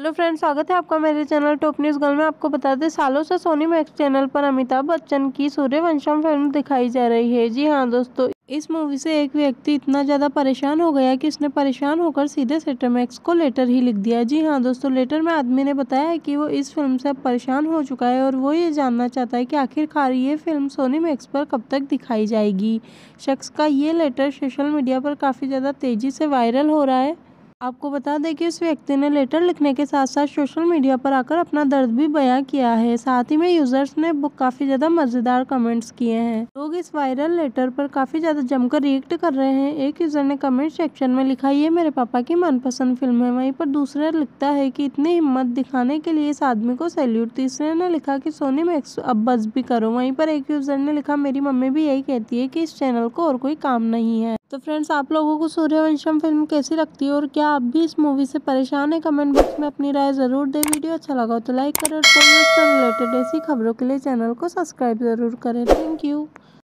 Hello friends, स्वागत है आपका मेरे चैनल टॉप न्यूज़ गर्ल में। आपको बता दें, सालों से सोनी मैक्स चैनल पर अमिताभ बच्चन की सूर्यवंशम फिल्म दिखाई जा रही है। जी हाँ दोस्तों, इस मूवी से एक व्यक्ति इतना ज़्यादा परेशान हो गया कि उसने परेशान होकर सीधे सिनेमैक्स को लेटर ही लिख दिया। जी हाँ दोस्तों, लेटर में आदमी ने बताया है कि वो इस फिल्म से अब परेशान हो चुका है और वो ये जानना चाहता है कि आखिरकार ये फिल्म सोनी मैक्स पर कब तक दिखाई जाएगी। शख्स का ये लेटर सोशल मीडिया पर काफ़ी ज़्यादा तेज़ी से वायरल हो रहा है। आपको बता दें कि उस व्यक्ति ने लेटर लिखने के साथ साथ सोशल मीडिया पर आकर अपना दर्द भी बयां किया है। साथ ही में यूजर्स ने काफ़ी ज़्यादा मज़ेदार कमेंट्स किए हैं। लोग इस वायरल लेटर पर काफ़ी ज़्यादा जमकर रिएक्ट कर रहे हैं। एक यूज़र ने कमेंट सेक्शन में लिखा, ये मेरे पापा की मनपसंद फिल्म है। वहीं पर दूसरा लिखता है कि इतनी हिम्मत दिखाने के लिए इस आदमी को सैल्यूट। तीसरे ने लिखा कि सोनी मैक्स अब बस भी करो। वहीं पर एक यूज़र ने लिखा, मेरी मम्मी भी यही कहती है कि इस चैनल को और कोई काम नहीं है। तो फ्रेंड्स, आप लोगों को सूर्यवंशम फिल्म कैसी लगती है और क्या आप भी इस मूवी से परेशान है? कमेंट बॉक्स में अपनी राय ज़रूर दें। वीडियो अच्छा लगा हो तो लाइक करें और से रिलेटेड ऐसी खबरों के लिए चैनल को सब्सक्राइब ज़रूर करें। Thank you.